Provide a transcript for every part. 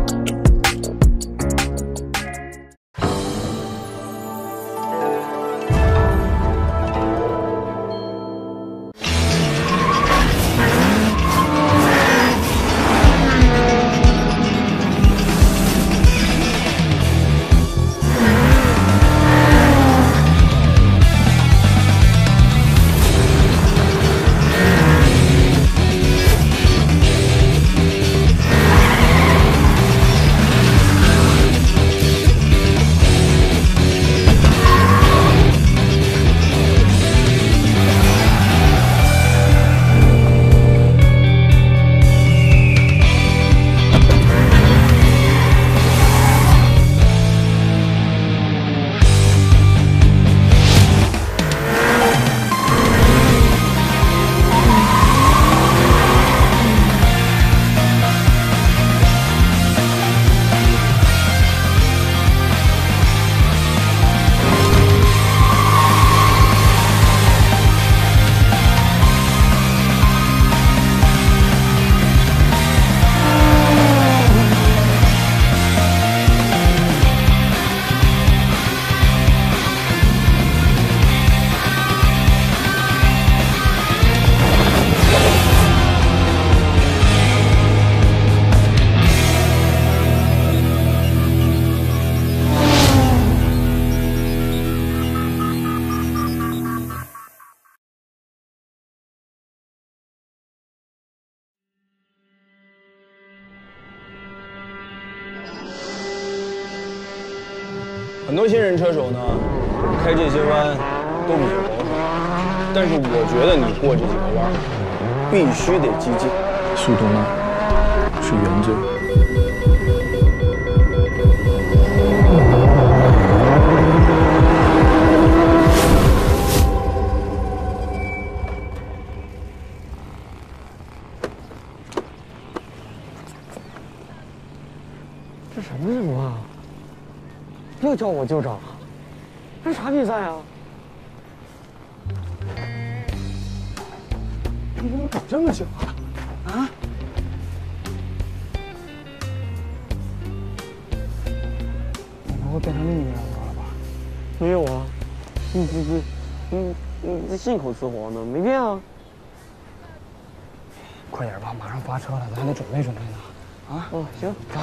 很多新人车手呢，开这些弯都比较保守，但是我觉得你过这几个弯必须得激进， 速度呢是原罪。 这什么情况？又叫我就找，这啥比赛啊？你怎么搞这么久啊？啊？你不会变成另一个人了吧？没有啊，你这信口雌黄的，没变啊。快点吧，马上发车了，咱还得准备准备呢。啊？哦，行，走。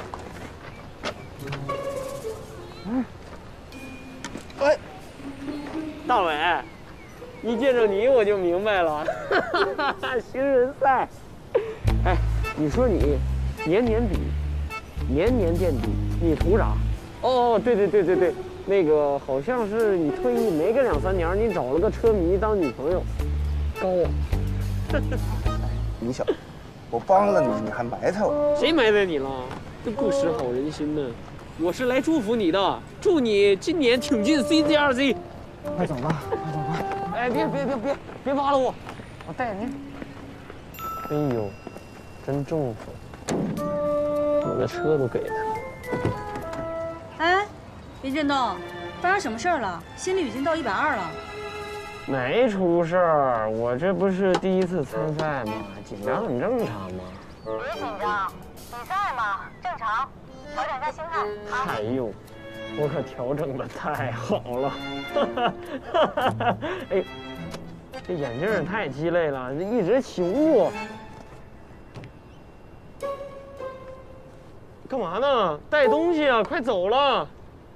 哎，大伟，一见着你我就明白了，新人赛。哎，你说你年年比，年年垫底，你图啥？哦，对，那个好像是你退役没个2、3年，你找了个车迷当女朋友，高啊。 你小子，我帮了你，你还埋汰我？ 谁埋汰你了？这不识好人心呢。我是来祝福你的，祝你今年挺进 CGRC。快走吧，快走吧！哎，别扒拉我，我带你。哎呦，真重视，我的车都给他。 哎，林振东，发生什么事儿了？心率已经到120了。 没出事儿，我这不是第一次参赛吗？紧张很正常嘛。 别紧张，比赛嘛，正常。调整一下心态啊！ 哎呦，我可调整的太好了！哎，这眼镜太鸡肋了，这一直起雾。干嘛呢？带东西啊！快走了！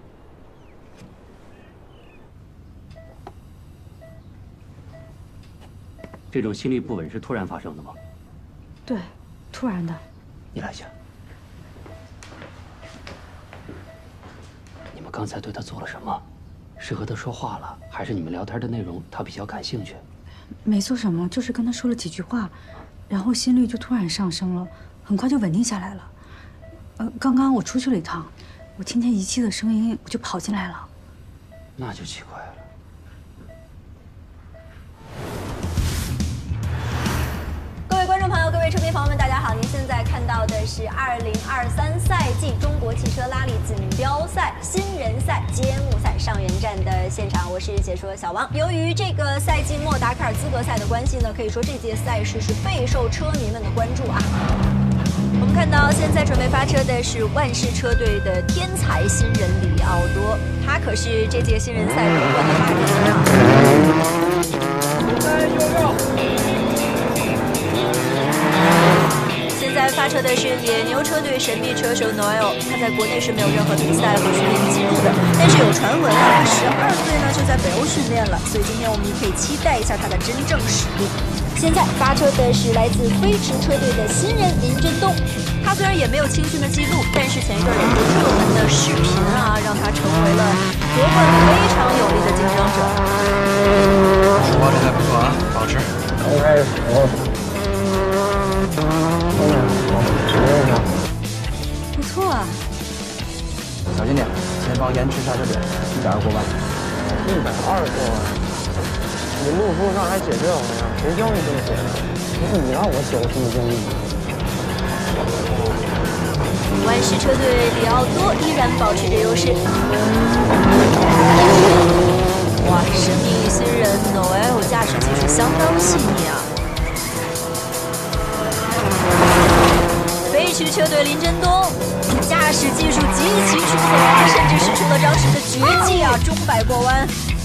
这种心律不稳是突然发生的吗？ 对，突然的。 你来一下。你们刚才对他做了什么？是和他说话了，还是你们聊天的内容他比较感兴趣？ 没做什么，就是跟他说了几句话，然后心率就突然上升了，很快就稳定下来了。刚刚我出去了一趟，我听见仪器的声音，我就跑进来了。 那就奇怪了。 各位观众朋友，各位车迷朋友们，大家好！您现在看到的是2023赛季中国汽车拉力锦标赛新人赛揭幕赛上元站的现场，我是解说小王。由于这个赛季末达喀尔资格赛的关系呢，可以说这届赛事是备受车迷们的关注啊。我们看到现在准备发车的是万事车队的天才新人里奥多，他可是这届新人赛夺冠的马人啊！现在发车的是野牛车队神秘车手 Noel， 他在国内是没有任何比赛和训练记录的，但是有传闻啊，他12岁呢就在北欧训练了，所以今天我们也可以期待一下他的真正实力。现在发车的是来自飞驰车队的新人林真东，他虽然也没有青训的记录，但是前一段有一个热门的视频啊，让他成为了夺冠非常有力的竞争者。 出发状态不错啊，保持。 刚开始不错啊。 小心点，前方延迟刹车点，120过弯。 120过弯。你路书上还写这玩意儿，谁教你这么写的？不是你让我写的这么容易。 万事车队里奥多依然保持着优势。哇，神秘新人 Noel 驾驶技术相当细腻啊！飞驰车队林真东驾驶技术极其出色啊，甚至使出了当时的绝技啊，中摆过弯。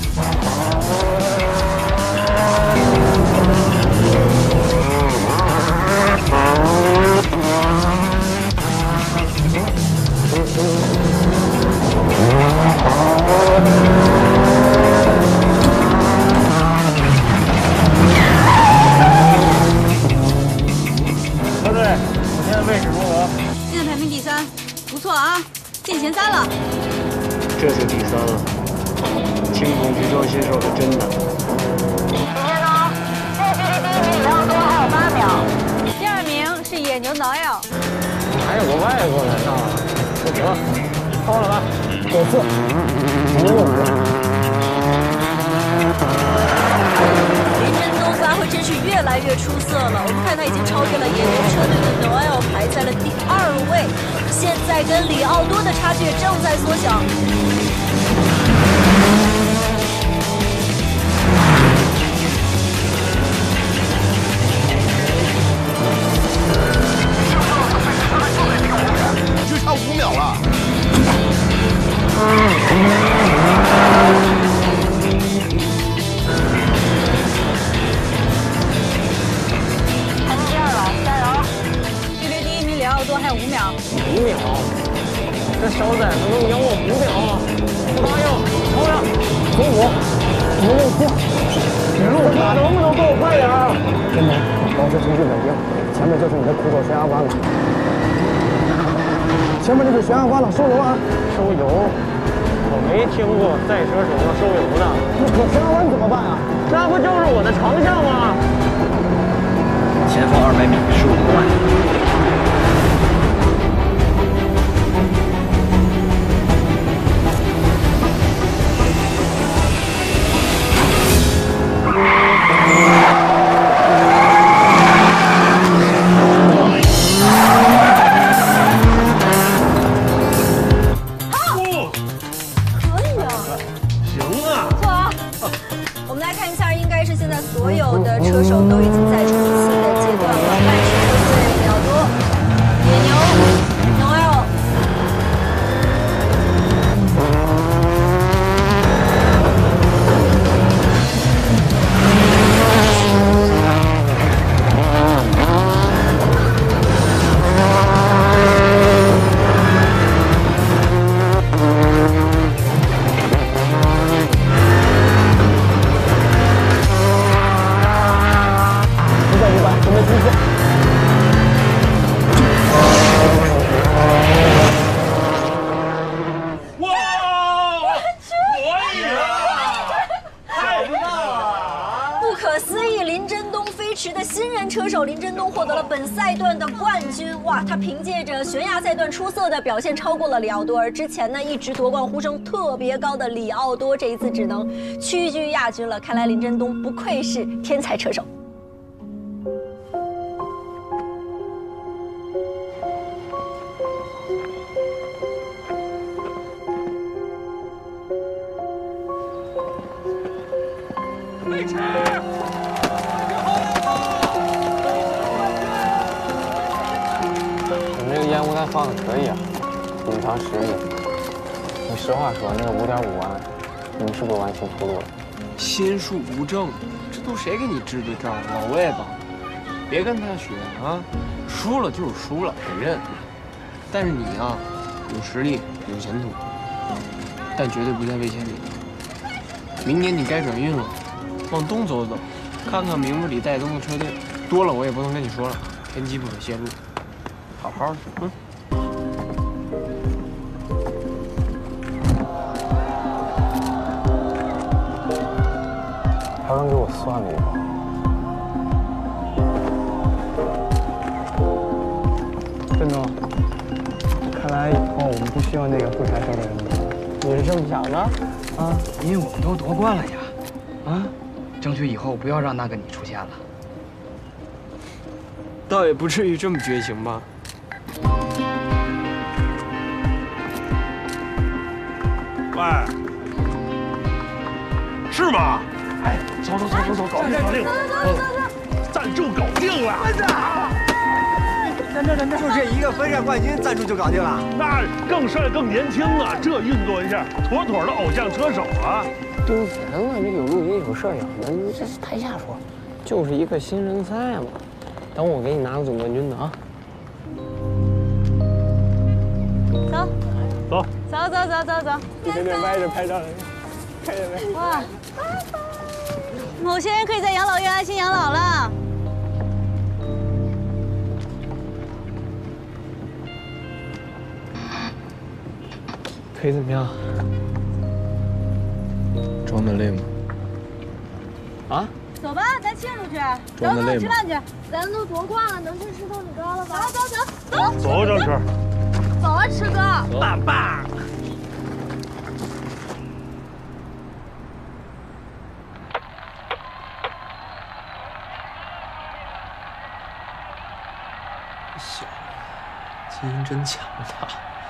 车队，我现在位置如何？ 现在排名第3，不错啊，进前3了。 这就第3了。青铜局装新手可真难。 第2名是野牛Noel。 还有个外国人呢，不行，超了吧，94， 林真东发挥真是越来越出色了，我们看他已经超越了野牛车队的 Noel， 排在了第2位，现在跟里奥多的差距正在缩小。 就差5秒了。 排名第2了，加油！距离第1名里奥多还有5秒。 5秒，这小崽子能赢我5秒吗？不答应，超量，95，164，指路卡能不能够快点儿？真的，保持情绪稳定，前面就是你的苦口悬崖关了。前面就是悬崖关了，收油啊！收油？我没听过赛车手要收油的。那可悬崖湾怎么办啊？那不就是我的长项吗？ 前方200米，15过弯。 所有的车手都已经在冲刺的阶段了，万事车队比较多，野牛 Noel。林真东获得了本赛段的冠军，哇！他凭借着悬崖赛段出色的表现，超过了里奥多。而之前呢，一直夺冠呼声特别高的里奥多，这一次只能屈居亚军了。看来林真东不愧是天才车手。 飞驰！ 画的可以啊，隐藏实力。你实话说，那个5.5万，你是不是完全秃噜了？ 心术不正，这都谁给你支的招？老外吧，别跟他学啊，输了就是输了，得认。但是你啊，有实力，有前途，但绝对不在魏千里。明年你该转运了，往东走走，看看名字里带东的车队，多了我也不能跟你说了，天机不可泄露。好好的，嗯。 他刚给我算了一个， 郑总，看来以后我们不需要那个会开车的人了。 你是这么想的？ 啊，因为我们都夺冠了呀，啊，争取以后不要让那个你出现了。 倒也不至于这么绝情吧？ 喂，是吗？哎，走，搞定，赞助搞定了。 就这一个分站冠军，赞助就搞定了。 那更帅更年轻啊，这运作一下，妥妥的偶像车手啊。 丢钱了，这有录音有摄影的，你这是台下说，就是一个新人赛嘛。等我给你拿个总冠军的啊。 走。 一天天歪着拍照，看见没？ 哇，某些人可以在养老院安心养老了。 腿怎么样？ 装的累吗？ 啊？ 走吧，咱庆祝去。 装的累吗？ 吃饭去。咱都夺冠了，能吃石头米糕了吧？走。 走，张弛。 走啊，池哥。 爸。 小，基因真强大。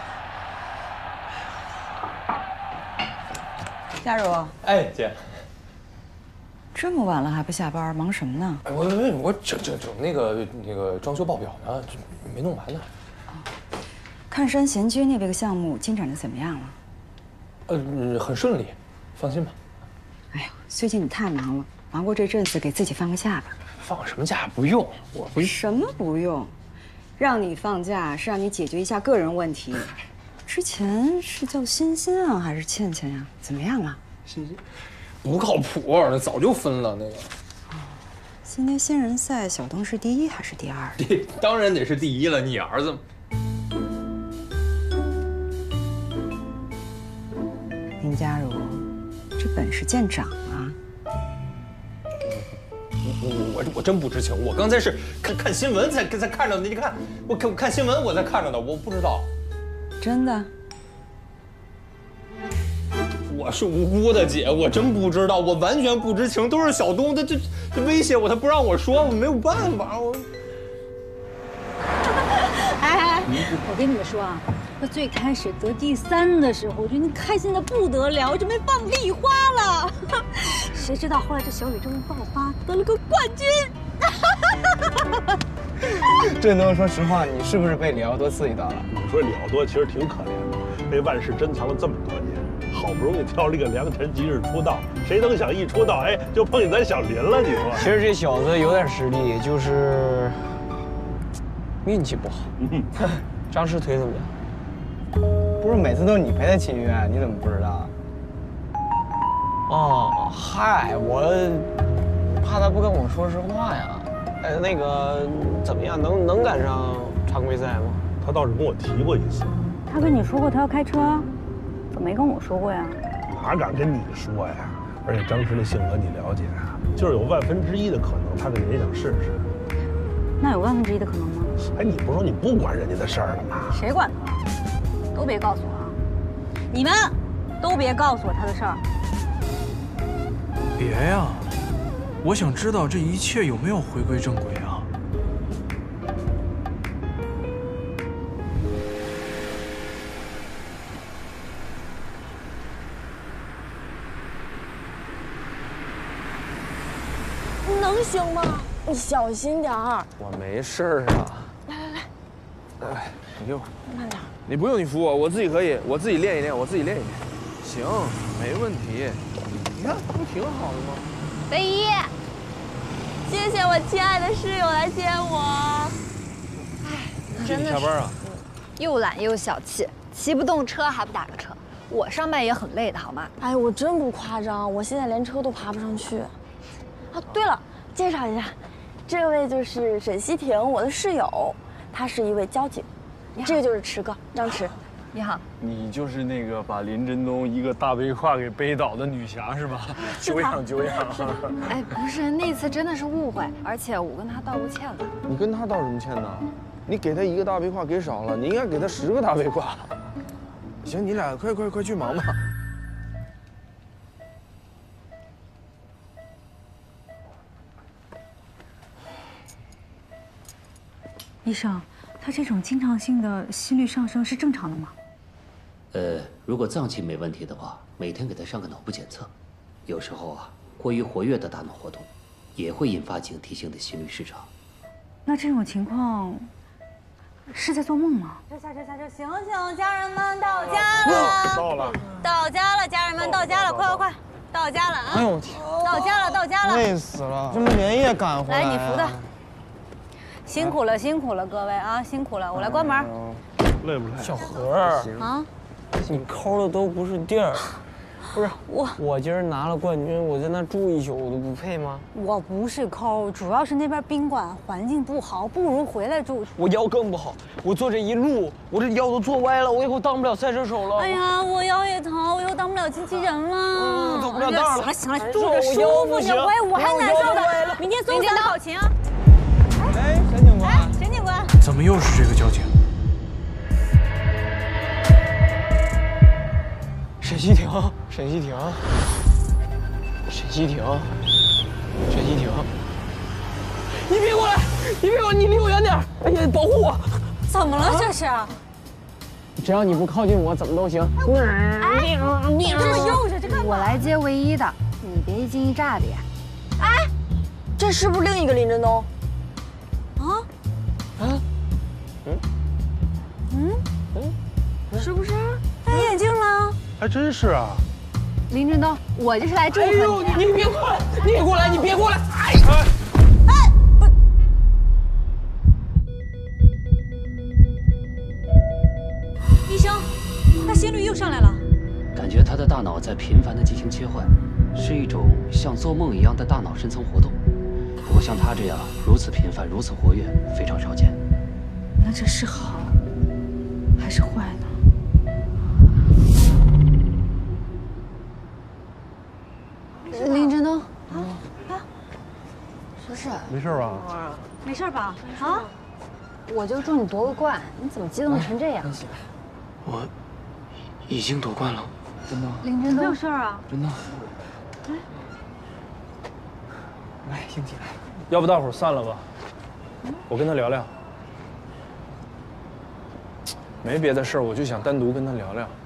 佳茹， 哎，姐， 这么晚了还不下班，忙什么呢？ 哎，我整那个装修报表呢，没弄完呢。 看山闲居那个项目进展的怎么样了？ 很顺利，放心吧。 哎呦，最近你太忙了，忙过这阵子，给自己放个假吧。 放什么假？不用，我不什么不用，让你放假是让你解决一下个人问题。之前是叫欣欣啊，还是倩倩呀？怎么样了？ 欣欣不靠谱，那早就分了那个。 今年新人赛，小东是第1还是第2？ 当然得是第1了，你儿子。 林佳茹，这本事见长啊！ 我真不知情，我刚才是看新闻才看着的。你看，我看新闻我才看着的，我不知道。 真的？ 我是无辜的姐，我真不知道，我完全不知情，都是小东这威胁我，他不让我说，我没有办法。 哎，我跟你们说啊，他最开始得第3的时候，我觉得你开心的不得了，准备放礼花了。谁知道后来这小宇宙一爆发，得了个冠军。 振东，说实话，你是不是被李奥多刺激到了？ 你说李奥多其实挺可怜的，被万世珍藏了这么多年，好不容易挑了一个良辰吉日出道，谁能想一出道，哎，就碰见咱小林了？你说？ 其实这小子有点实力，就是运气不好。张弛腿怎么样？ 不是每次都是你陪他签约，你怎么不知道？ 哦，嗨，我怕他不跟我说实话呀。那个怎么样？能赶上常规赛吗？ 他倒是跟我提过一次。 他跟你说过他要开车，怎么没跟我说过呀？ 哪敢跟你说呀？而且张弛的性格你了解啊，就是有1/1000的可能，他可能也想试试。 那有1/1000的可能吗？ 哎，你不是说你不管人家的事儿了吗？ 谁管他了？都别告诉我啊！你们都别告诉我他的事儿。 别呀！我想知道这一切有没有回归正轨啊？ 能行吗？你小心点儿。 我没事啊。 来， 你给我。 慢点。 你不用你扶我，我自己可以，我自己练一练，我自己练一练。行，没问题。你看，不挺好的吗？ 唯一，谢谢我亲爱的室友来接我。哎，真的是。下班啊？又懒又小气，骑不动车还不打个车。我上班也很累的好吗？ 哎，我真不夸张，我现在连车都爬不上去。啊，对了，介绍一下，这位就是沈西婷，我的室友，她是一位交警。这个就是池哥，张池。 你好。 你就是那个把林真东一个大背胯给背倒的女侠是吧？久仰久仰。 哎，不是，那次真的是误会，而且我跟他道过歉了。 你跟他道什么歉呢？你给他一个大背胯给少了，你应该给他10个大背胯。行，你俩快去忙吧。 医生，他这种经常性的心率上升是正常的吗？ 如果脏器没问题的话，每天给他上个脑部检测。有时候啊，过于活跃的大脑活动，也会引发警惕性的心律失常。 那这种情况是在做梦吗？ 这醒醒，家人们到家了！到家了，家人们到家了，快！到家了啊！ 哎呦我天！ 到家了！ 累死了，这么连夜赶回来。 来，你扶的。辛苦了，各位啊，辛苦了！我来关门。 累不累？ 小何啊， 你抠的都不是地儿。不是我今儿拿了冠军，我在那住一宿，我都不配吗？ 我不是抠，主要是那边宾馆环境不好，不如回来住。 我腰更不好，我坐这一路，我这腰都坐歪了，我以后当不了赛车手了。 哎呀，我腰也疼，我以后当不了经纪人了。 走不了道了。 行了，住着舒服，你回我还难受的。明天松散考勤啊。 哎，沈警官。 沈警官。 怎么又是这个交警？ 沈西婷，你别过来，你离我远点！哎呀，保护我！ 怎么了这是？ 只要你不靠近我，怎么都行。 你这么幼稚，这干嘛？ 我来接唯一的，你别一惊一乍的呀。 哎，这是不是另一个林真东？ 是不是？戴眼镜了？ 还真是啊。 林真东，我就是来祝贺你。哎呦， 你别过来，你别过来！哎， 不。医生，他心率又上来了。 感觉他的大脑在频繁的进行切换，是一种像做梦一样的大脑深层活动。不过像他这样如此频繁、如此活跃，非常少见。 那这是好还是坏呢？ 林真东，不是， 没事吧？ 没事吧？啊？ 我就祝你夺个冠，你怎么激动成这样？ 我已经夺冠了，真的。 林真东， 没有事啊？ 真的。 来，兴起来。 要不大伙儿散了吧？我跟他聊聊。没别的事儿，我就想单独跟他聊聊。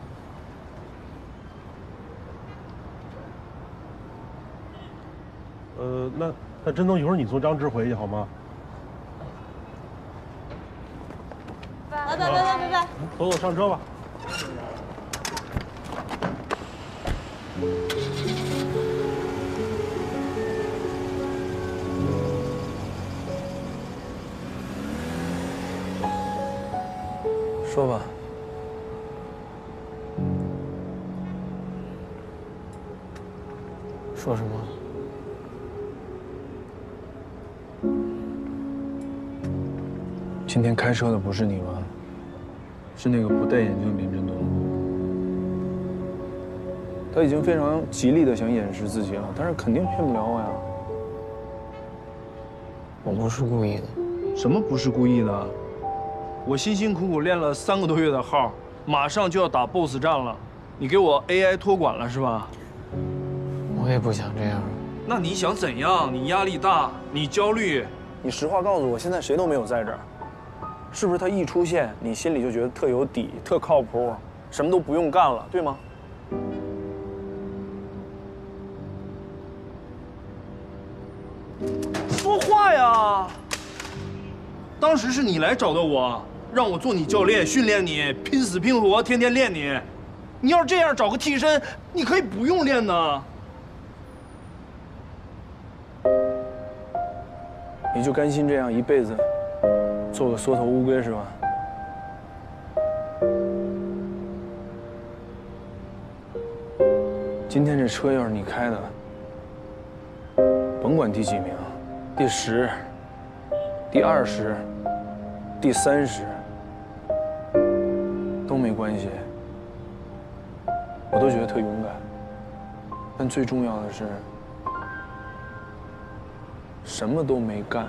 那真东，一会儿你送张芝回去好吗？ 拜。 走，上车吧。 说吧。 说什么？ 今天开车的不是你吗？是那个不戴眼镜的林真东。他已经非常极力的想掩饰自己了，但是肯定骗不了我呀。 我不是故意的。 什么不是故意的？我辛辛苦苦练了3个多月的号，马上就要打 BOSS 战了，你给我 AI 托管了是吧？ 我也不想这样。 那你想怎样？你压力大，你焦虑，你实话告诉我，现在谁都没有在这儿，是不是？他一出现，你心里就觉得特有底、特靠谱，什么都不用干了，对吗？说话呀！当时是你来找的我， 让我做你教练，训练你，拼死拼活，天天练你。你要是这样找个替身，你可以不用练呢。你就甘心这样一辈子做个缩头乌龟是吧？今天这车要是你开的，甭管第几名，第10、第20、第30都没关系，我都觉得特勇敢。但最重要的是，什么都没干，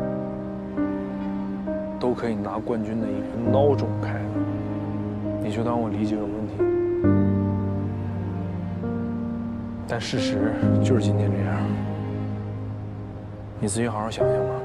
都可以拿冠军的一个孬种开的，你就当我理解有问题。但事实就是今天这样，你自己好好想想吧。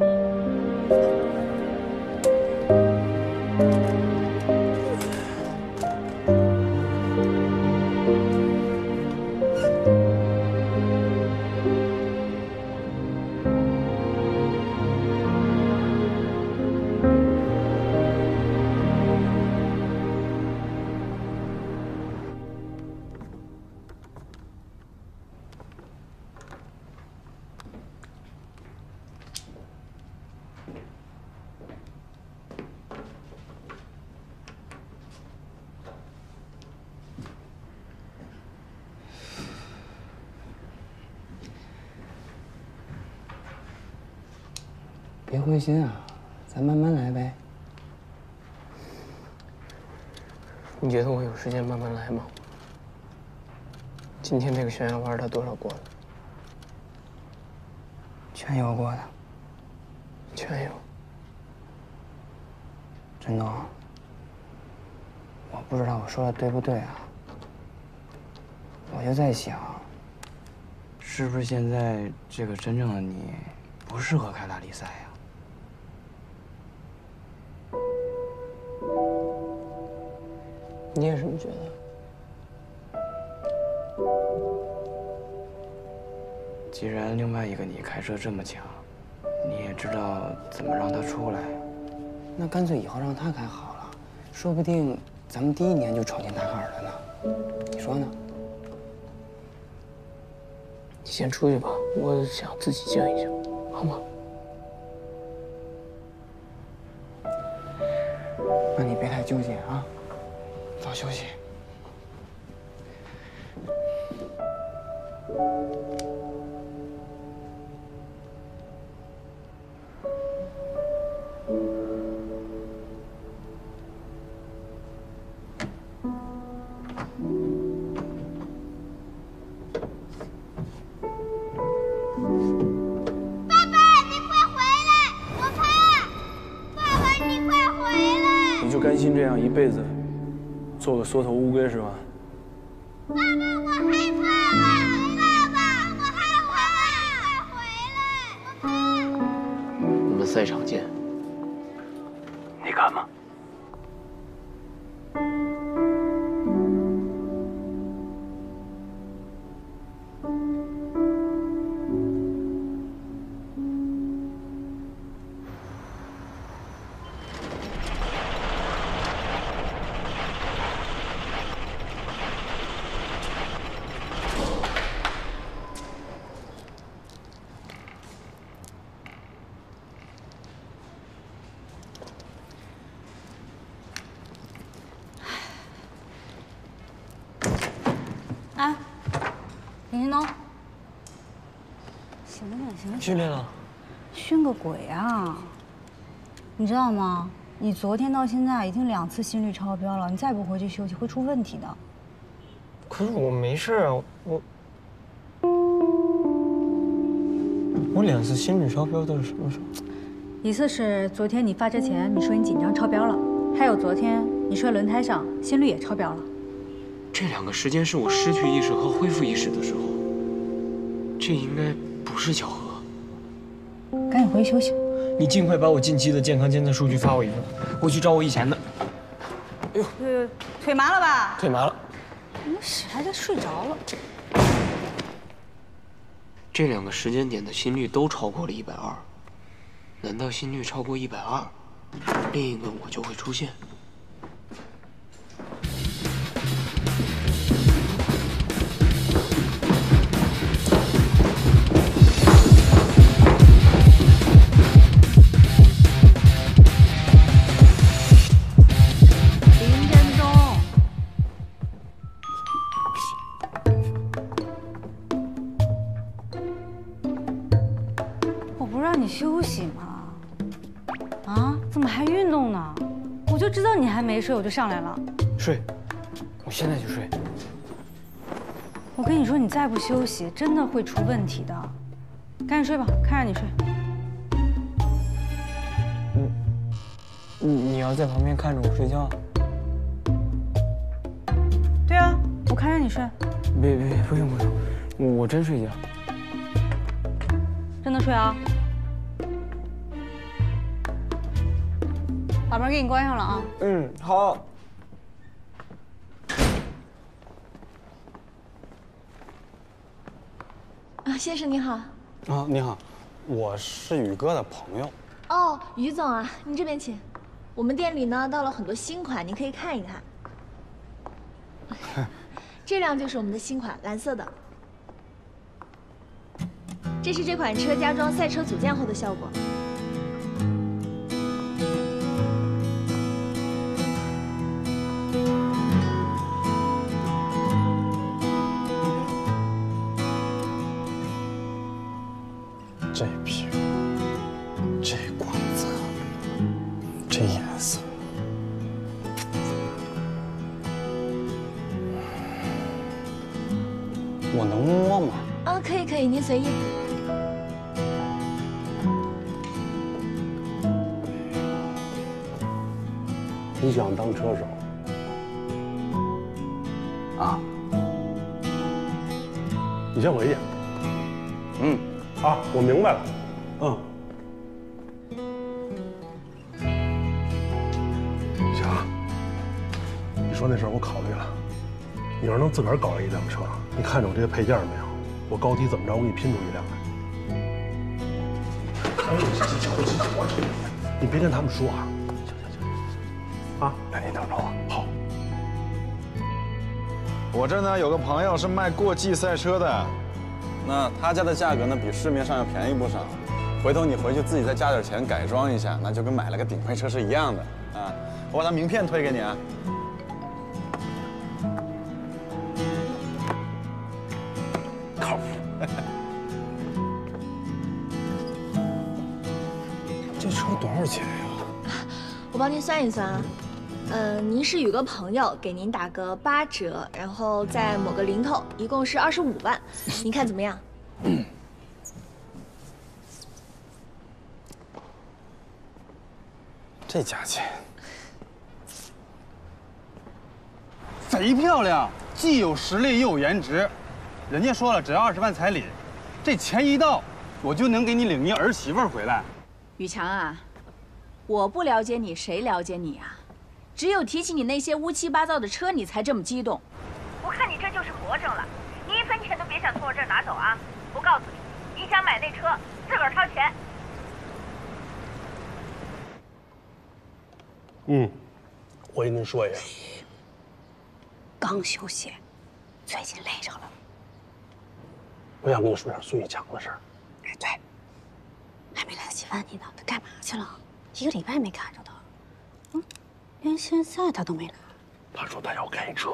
别灰心啊，咱慢慢来呗。你觉得我有时间慢慢来吗？今天这个悬崖弯他多少过了？ 全有过的。 全有。 真的，我不知道我说的对不对啊。我就在想，是不是现在这个真正的你不适合开拉力赛呀？ 你也这么觉得？ 既然另外一个你开车这么强，你也知道怎么让他出来，那干脆以后让他开好了，说不定咱们第1年就闯进大坎了呢。你说呢？ 你先出去吧，我想自己静一静，好吗？ 那你别太纠结啊，早休息。 甘心这样一辈子做个缩头乌龟是吧？ 爸爸，我害怕了！爸爸，我害怕！快回来！ 我们赛场见。 你敢吗？ 哎，林鑫东，醒醒醒醒！ 训练了？ 训个鬼啊！你知道吗？你昨天到现在已经2次心率超标了，你再不回去休息会出问题的。 可是我没事啊，我2次心率超标都是什么时候？ 一次是昨天你发车前你说你紧张超标了，还有昨天你摔轮胎上心率也超标了。 这2个时间是我失去意识和恢复意识的时候，这应该不是巧合。 赶紧回去休息。 你尽快把我近期的健康监测数据发我一份，我去找我以前的。 哎呦，腿麻了吧？ 腿麻了。 你使还在睡着了。 这2个时间点的心率都超过了120，难道心率超过120？ 另一个我就会出现。 林真东，我不是让你休息吗？啊，怎么还运动呢？我就知道你还没睡，我就上来了。 睡，我现在就睡。 我跟你说，你再不休息，真的会出问题的。赶紧睡吧，看着你睡。 你要在旁边看着我睡觉？ 对啊，我看着你睡。 别，不用，我真睡觉。 真的睡啊？把门给你关上了啊。 嗯，好。 啊，先生你好。 啊，你好，我是宇哥的朋友。 哦，于总啊，您这边请。我们店里呢到了很多新款，您可以看一看。这辆就是我们的新款，蓝色的。这是这款车加装赛车组件后的效果。 这皮，这光泽，这颜色，我能摸吗？ 啊，可以，您随意。 你想当车手？啊？你先回去。 嗯。 啊，我明白了。嗯。行，你说那事儿我考虑了。你要是能自个儿搞一辆车，你看着我这些配件没有？我高低怎么着，我给你拼出一辆来。你别跟他们说啊。行。啊， 那你等着我。 好。 我这呢有个朋友是卖过季赛车的。那他家的价格呢，比市面上要便宜不少。回头你回去自己再加点钱改装一下，那就跟买了个顶配车是一样的啊！我把他名片推给你啊。靠谱。 这车多少钱呀？ 我帮您算一算啊。您是宇哥朋友，给您打个8折，然后再抹个零头，一共是25万，您看怎么样？ 这价钱，贼漂亮，既有实力又有颜值。人家说了，只要20万彩礼，这钱一到，我就能给你领一儿媳妇回来。 宇强啊，我不了解你，谁了解你啊？只有提起你那些乌七八糟的车，你才这么激动。 我看你这就是魔怔了，你1分钱都别想从我这儿拿走啊！我告诉你，你想买那车，自个儿掏钱。 我跟您说一下， 刚休息，最近累着了。 我想跟你说点孙玉强的事儿。 哎，对，还没来得及问你呢，他干嘛去了？1个礼拜没看着他。连现在他都没来。 他说他要开车。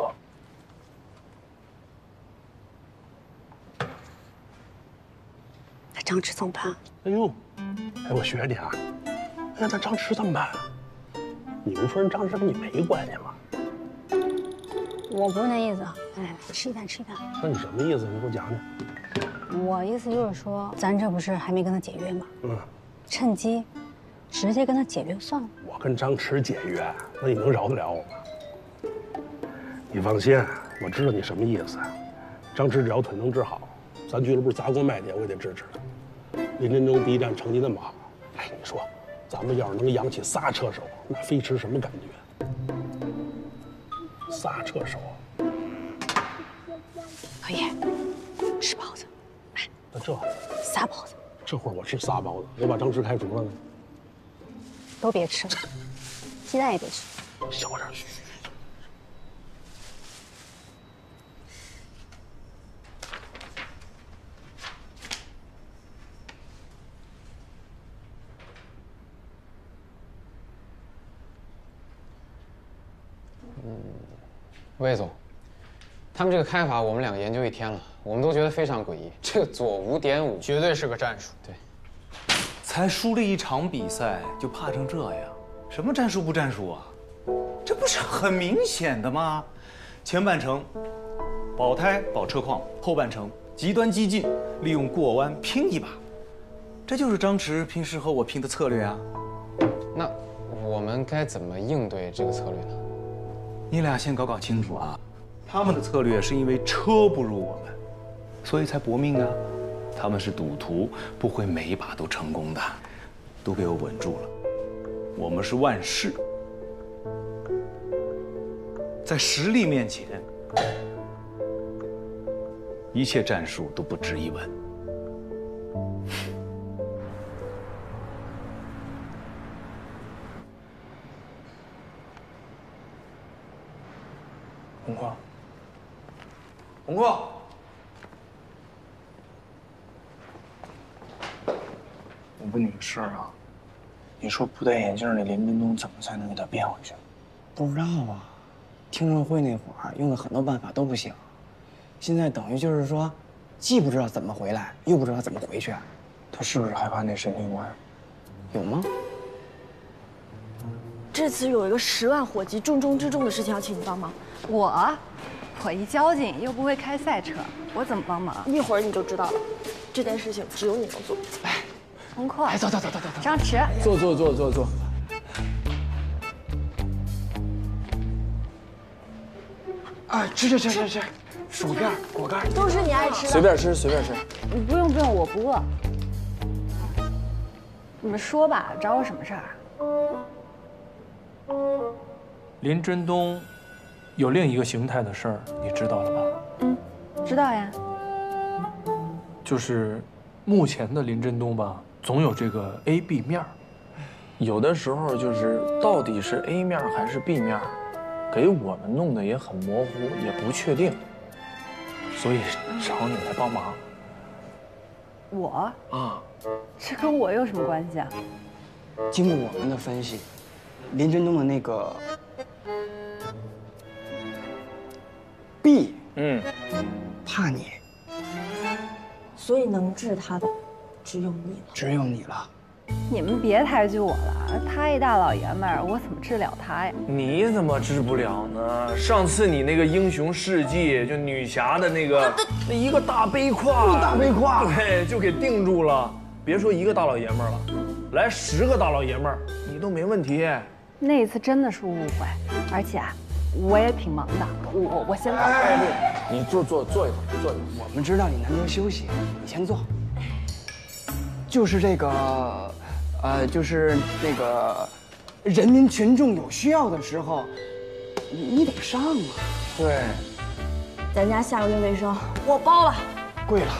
那张弛怎么办？ 哎呦，哎，我学你啊。哎，那张弛怎么办？你不说人张弛跟你没关系吗？ 我不是那意思。来，吃一饭，吃一饭。 那你什么意思？你给我讲讲。 我意思就是说，咱这不是还没跟他解约吗？趁机直接跟他解约算了。 我跟张弛解约，那你能饶得了我吗？你放心，我知道你什么意思。张弛这条腿能治好，咱俱乐部砸锅卖铁我也得支持他。林真中第一站成绩那么好，哎，你说，咱们要是能养起仨车手，那飞驰什么感觉？3车手， 可以吃包子。 那这仨包子， 这会儿我吃仨包子，我把张弛开除了呢。 都别吃了，鸡蛋也别吃。 小点。 魏总，他们这个开法我们两个研究1天了，我们都觉得非常诡异。这个左5点5 绝对是个战术。 对， 才输了1场比赛就怕成这样，什么战术不战术啊？这不是很明显的吗？前半程保胎保车况，后半程极端激进，利用过弯拼一把，这就是张弛平时和我拼的策略啊。 那我们该怎么应对这个策略呢？ 你俩先搞清楚啊，他们的策略是因为车不如我们，所以才搏命啊。他们是赌徒，不会每一把都成功的，都给我稳住了。我们是万事，在实力面前，一切战术都不值一文。 红矿，红矿，我问你个事儿啊，你说不戴眼镜那林振东怎么才能给他变回去？ 不知道啊，听证会那会儿用了很多办法都不行，现在等于就是说，既不知道怎么回来，又不知道怎么回去。 他是不是害怕那审警官？ 有吗？ 这次有一个10万火急重中之重的事情要请你帮忙。 我一交警又不会开赛车，我怎么帮忙？ 一会儿你就知道了。这件事情只有你能做。 来， 红阔， 走， 张弛， 坐。 啊，吃，薯片、果干都是你爱吃的。 随便吃。 不用，我不饿。你们说吧，找我什么事儿？ 林振东有另一个形态的事儿，你知道了吧？ 知道呀。 就是目前的林振东吧，总有这个 A、B 面儿， 有的时候就是到底是 A 面还是 B 面，给我们弄得也很模糊，也不确定，所以找你来帮忙。 我啊， 这跟我有什么关系啊？ 经过我们的分析，林振东的那个 B， 怕你， 所以能治他的只有你了。 只有你了。 你们别抬举我了，他一大老爷们儿，我怎么治了他呀？ 你怎么治不了呢？上次你那个英雄事迹，就女侠的那个那一个大背胯，对，就给定住了。别说一个大老爷们儿了，来10个大老爷们儿，你都没问题。 那一次真的是误会，而且我也挺忙的，我先走。 你坐一会儿。 我们知道你难得休息，你先坐。就是这个，就是那个，人民群众有需要的时候，你得上啊。 对， 咱家下个月卫生我包了。 贵了。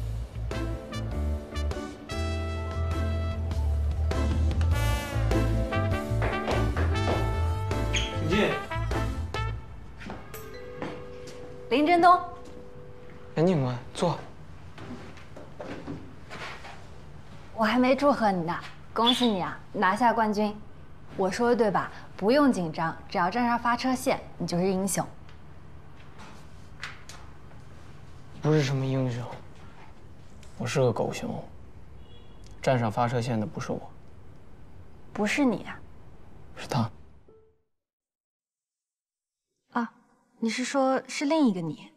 请进。 林振东， 任警官，坐。 我还没祝贺你呢，恭喜你啊，拿下冠军。我说的对吧？不用紧张，只要站上发车线，你就是英雄。 不是什么英雄，我是个狗熊。站上发车线的不是我， 不是你啊？ 是他。 啊，你是说是另一个你？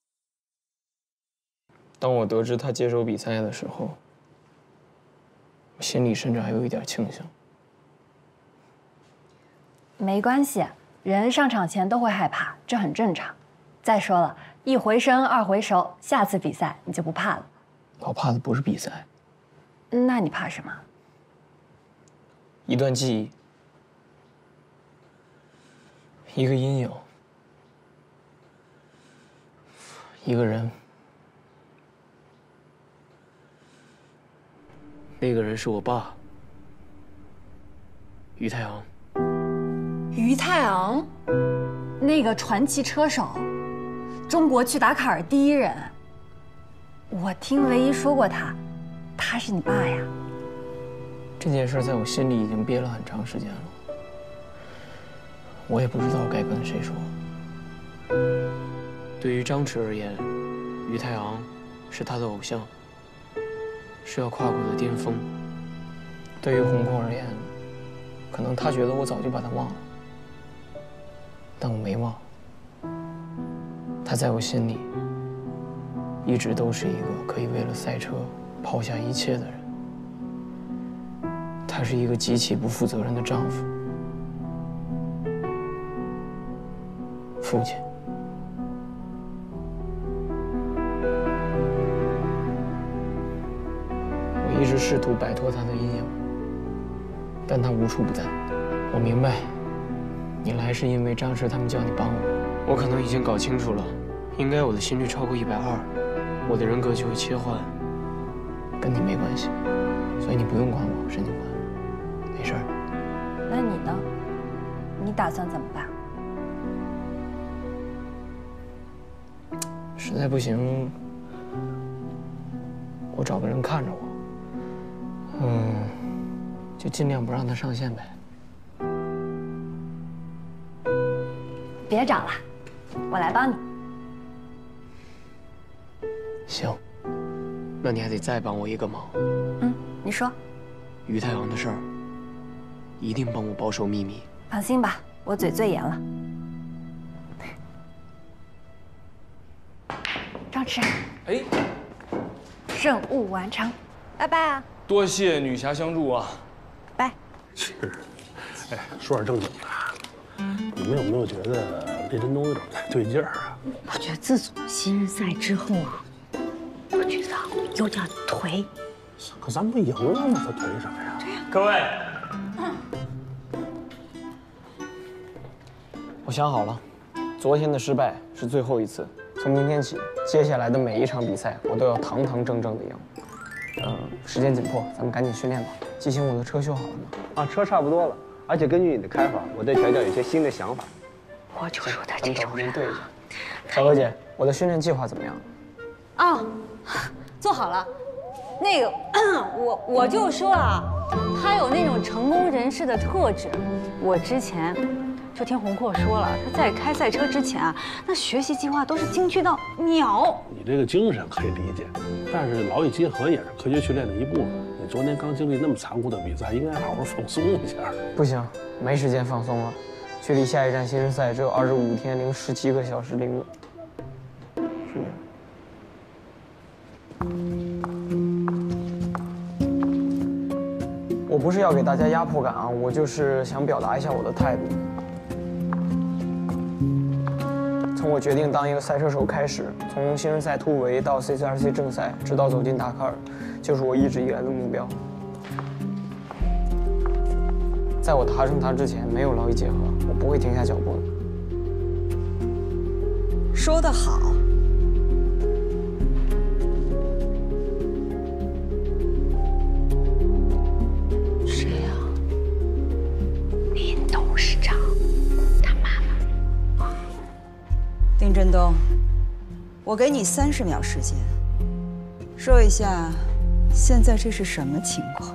当我得知他接手比赛的时候，我心里甚至还有一点庆幸。 没关系，人上场前都会害怕，这很正常。再说了，1回生2回熟，下次比赛你就不怕了。 我怕的不是比赛， 那你怕什么？ 一段记忆，一个阴影，一个人。那个人是我爸。 于太昂。 于太昂，那个传奇车手，中国去达喀尔第1人。我听唯一说过他是你爸呀。 这件事在我心里已经憋了很长时间了，我也不知道该跟谁说。对于张弛而言，于太昂是他的偶像，是要跨过的巅峰。对于洪空而言，可能他觉得我早就把他忘了，但我没忘。他在我心里一直都是一个可以为了赛车抛下一切的人。他是一个极其不负责任的丈夫、父亲。我一直试图摆脱他的阴影，但他无处不在。我明白，你来是因为张弛他们叫你帮我。我可能已经搞清楚了，应该我的心率超过120，我的人格就会切换，跟你没关系，所以你不用管我，申警官。没事儿。 那你呢？你打算怎么办？ 实在不行，我找个人看着我，就尽量不让他上线呗。 别找了，我来帮你。 行，那你还得再帮我一个忙。 你说。 于太昂的事儿，一定帮我保守秘密。 放心吧，我嘴最严了。张弛， 哎， 任务完成，拜拜啊！ 多谢女侠相助啊！ 拜。 是，哎，说点正经的，你们有没有觉得林振东有点不太对劲儿啊？ 我觉得自从新人赛之后啊，我觉得有点颓。 可咱不赢了吗？他颓什么呀？ 对呀。 各位，我想好了，昨天的失败是最后一次。从明天起，接下来的每一场比赛，我都要堂堂正正的赢。时间紧迫，咱们赶紧训练吧。季星，我的车修好了吗？ 啊，车差不多了，而且根据你的开法，我对调教有些新的想法。 我就说他这种人。 对一下。小何姐，我的训练计划怎么样？ 啊，做好了。那个，我就说啊，他有那种成功人士的特质。我之前就听洪阔说了，他在开赛车之前啊，那学习计划都是精确到秒。 你这个精神可以理解，但是劳逸结合也是科学训练的一部分。你昨天刚经历那么残酷的比赛，应该好好放松一下。 不行，没时间放松了，距离下一站新人赛只有25天零17个小时0。我不是要给大家压迫感啊，我就是想表达一下我的态度。从我决定当一个赛车手开始，从新人赛突围到 CCRC 正赛，直到走进达喀尔，就是我一直以来的目标。在我达成它之前，没有劳逸结合，我不会停下脚步的。 说得好。 谁呀？林董事长，他妈妈。 丁振东，我给你30秒时间，说一下现在这是什么情况？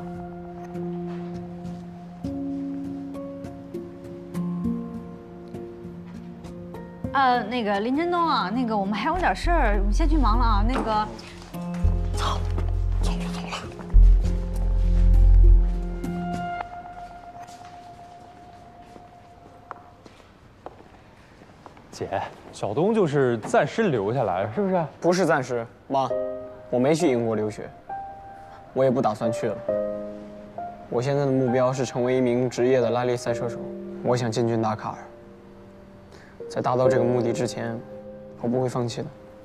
那个林振东啊，那个我们还有点事儿，我们先去忙了啊。那个， 走了。 姐，小东就是暂时留下来，是不是？ 不是暂时，妈，我没去英国留学，我也不打算去了。我现在的目标是成为一名职业的拉力赛车手，我想进军达喀尔。在达到这个目的之前，我不会放弃的。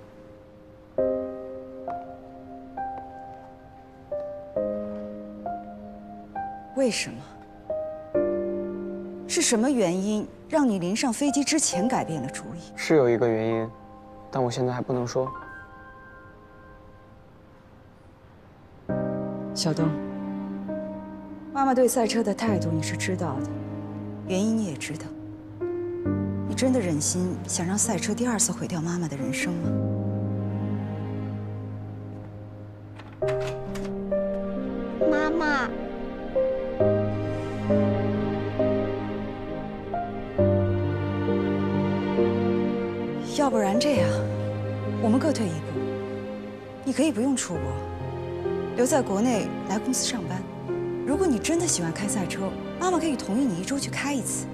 为什么？是什么原因让你临上飞机之前改变了主意？ 是有一个原因，但我现在还不能说。 小东妈妈对赛车的态度你是知道的，原因你也知道。你真的忍心想让赛车第2次毁掉妈妈的人生吗？ 妈妈。 要不然这样，我们各退一步。你可以不用出国，留在国内来公司上班。如果你真的喜欢开赛车，妈妈可以同意你1周去开1次。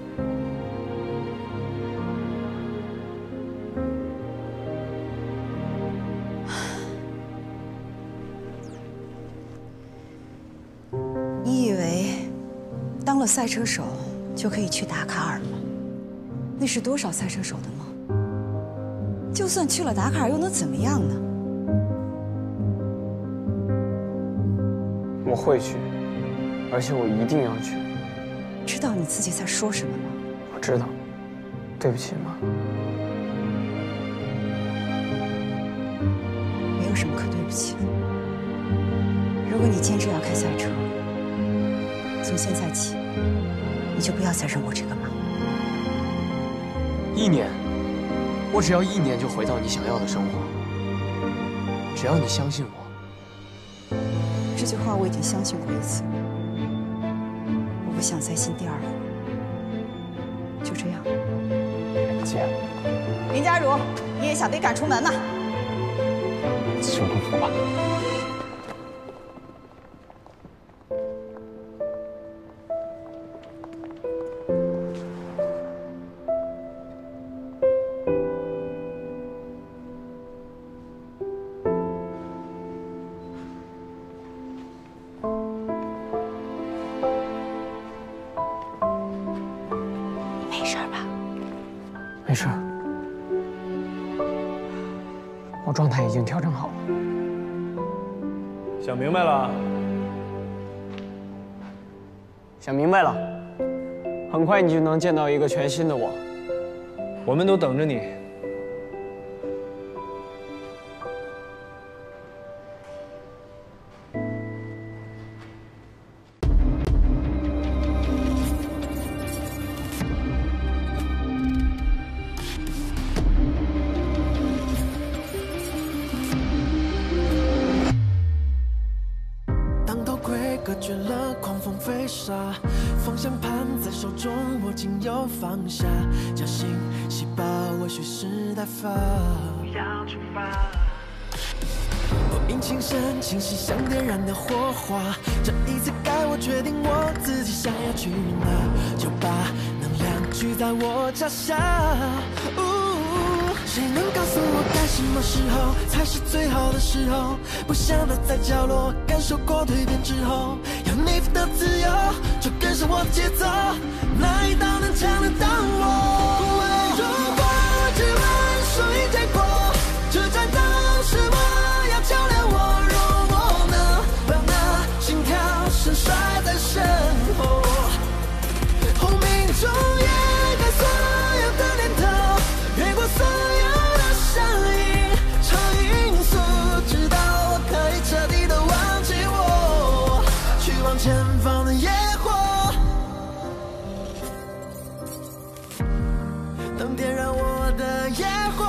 你以为当了赛车手就可以去达喀尔吗？那是多少赛车手的梦？ 就算去了达喀尔，又能怎么样呢？ 我会去，而且我一定要去。 知道你自己在说什么吗？ 我知道，对不起，妈。 没有什么可对不起的。如果你坚持要开赛车，从现在起，你就不要再认我这个妈。 1年。 我只要1年就回到你想要的生活，只要你相信我。 这句话我已经相信过1次，我不想再信第2回。就这样。 姐， 林家儒，你也想被赶出门吗？ 请入府吧。 没事，我状态已经调整好了。 想明白了？ 想明白了，很快你就能见到一个全新的我。 我们都等着你。 方向盘在手中，我仅有放下，侥幸细胞我蓄势待发，要出发。引擎声清晰像点燃的火花，这一次该我决定我自己想要去哪，就把能量聚在我脚下。谁能告诉我该什么时候才是最好的时候？不想待在角落，感受过蜕变之后，要你付的自由，就跟上我的节奏，哪一道能抢得到我？如果只问输赢结果，这战斗是我要较量我，如我能把那心跳声甩在身后，后命中掩盖所有的念头，越过所有的声音，超音速，直到我可以彻底的忘记我，去往前方的野火，能点燃我的野火。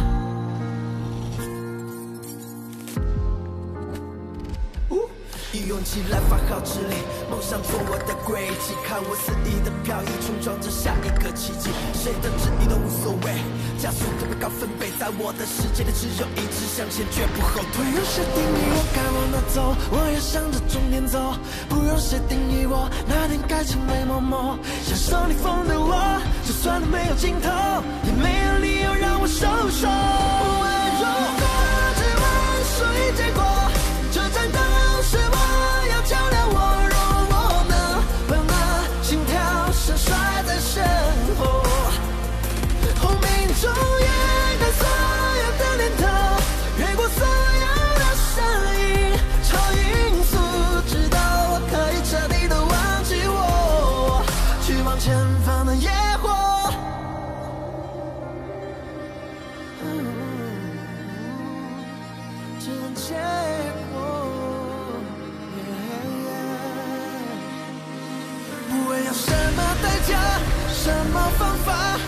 以勇气来发号施令，梦想做我的轨迹，看我肆意的飘逸，冲撞着下一个奇迹。谁的旨意都无所谓，加速度被高分贝，在我的世界里只有一直向前，绝不后退。不用谁定义我该往哪走，我要向着终点走。不用谁定义我哪天该成为某某，享受逆风的我，就算它没有尽头，也没有理由让我收手。如果只问输赢结果，这战斗是我要较量我，如我能把那心跳声甩在身后，后命中掩盖所有的念头，越过所有的声音，超音速，直到我可以彻底的忘记我，去往前方的野火。只能结果。 家，什么方法